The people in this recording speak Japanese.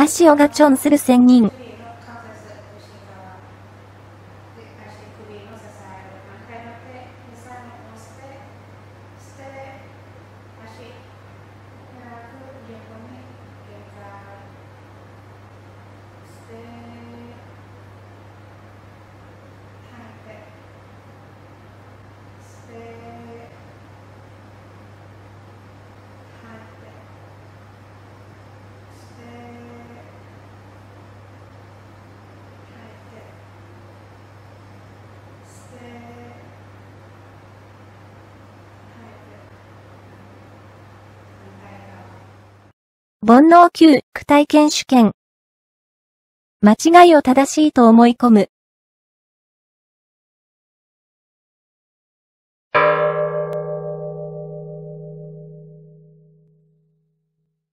足をガチョンする仙人。煩悩9、躯体験主権。間違いを正しいと思い込む。